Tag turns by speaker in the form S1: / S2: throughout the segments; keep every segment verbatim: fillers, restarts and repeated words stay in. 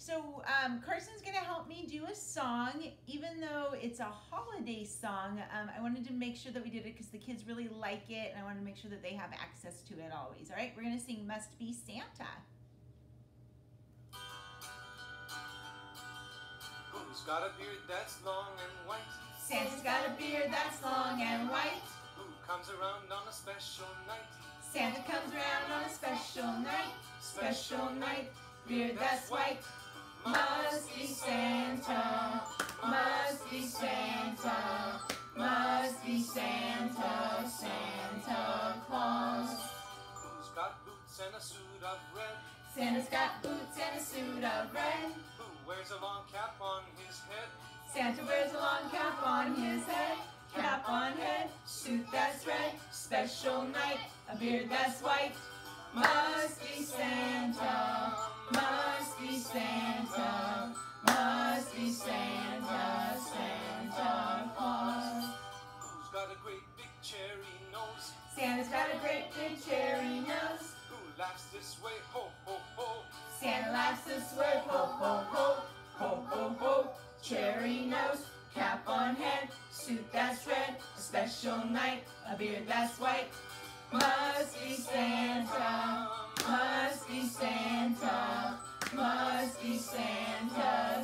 S1: so um, Carson's gonna help me do a song, even though it's a holiday song. Um, I wanted to make sure that we did it because the kids really like it, and I wanted to make sure that they have access to it always. All right, we're gonna sing "Must Be Santa."
S2: Who's got a beard that's long and white?
S1: Santa's got a beard that's long and white.
S2: Who comes around on a special night?
S1: Santa comes around on a special night. Special night, beard that's white. Must be Santa, must be Santa, must be Santa, Santa Claus.
S2: Who's got boots and a suit of red?
S1: Santa's got boots and a suit of red.
S2: Who wears a long cap on his head?
S1: Santa wears a long cap on his head. Cap on head, suit that's red. Special night, a beard that's white. Must be Santa, must be Santa, must be Santa, Santa Claus.
S2: Who's got a great big cherry nose?
S1: Santa's got a great big cherry nose.
S2: Who laughs this way? Ho, ho, ho.
S1: Santa laughs this way, ho, ho, ho, ho, ho, ho. Cherry nose, cap on head, suit that's red. A special night, a beard that's white. Must be Santa, must be Santa, must be Santa,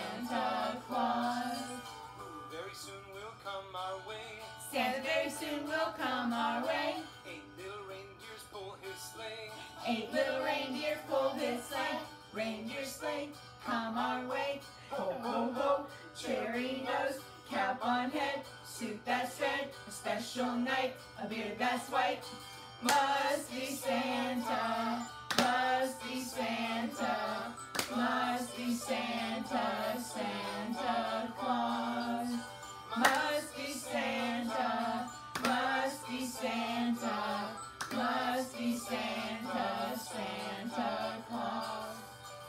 S1: Santa Claus.
S2: Who very soon will come our way?
S1: Santa very soon will come our way.
S2: Eight little reindeers pull his sleigh.
S1: Eight little reindeer pull his sleigh. Reindeer sleigh, come our way. Ho, ho, ho, cherry nose, cap on head, suit that's red. A special night, a beard that's white. Must be Santa, must be Santa, must be Santa, Santa Claus. Must be Santa, must be Santa, must be Santa, Santa Claus.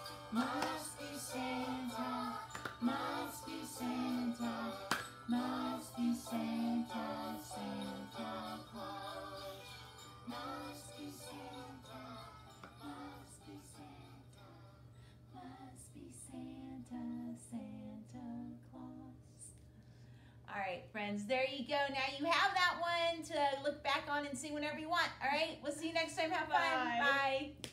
S1: Must be Santa, must be Santa, must be Santa, Santa Claus. Must be Santa, must be Santa, must be Santa, Santa Claus. All right, friends, there you go. Now you have that one to look back on and sing whenever you want. All right, we'll see you next time. Have fun.
S3: Bye.
S1: Bye.